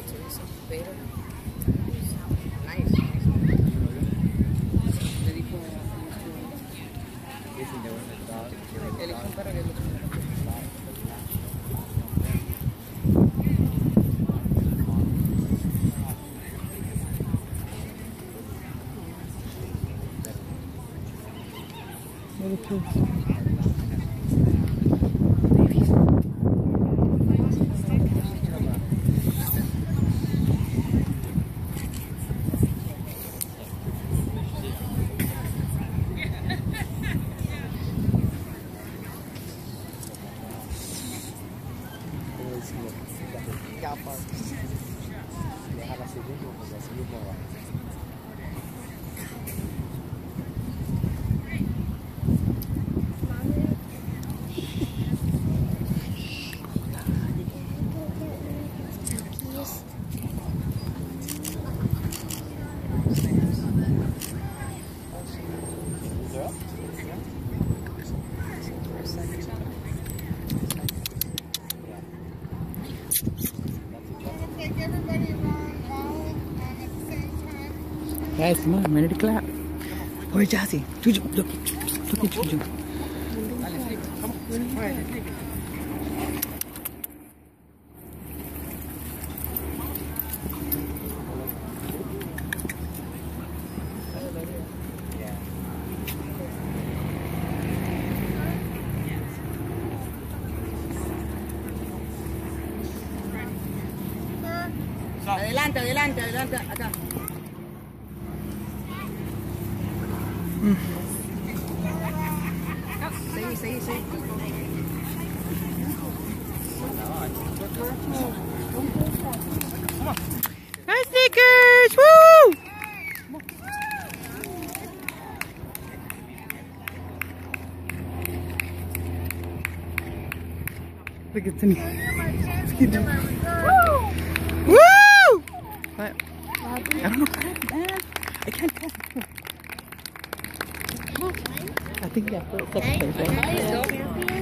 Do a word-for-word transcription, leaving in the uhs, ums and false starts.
chorizo, pero nice, nice. Le dijo el equipo para que lo Very cute. Guys, come on, I'm ready to clap. Where's Jazzy? Juju, look, look at Juju. Adelante, adelante, adelante, acá. Mm. Seguí, seguí, seguí. Hi, Snickers! Woo! Look at Timmy. Woo! What? I don't know, crap, man. I can't tell. I think that's the second place, right?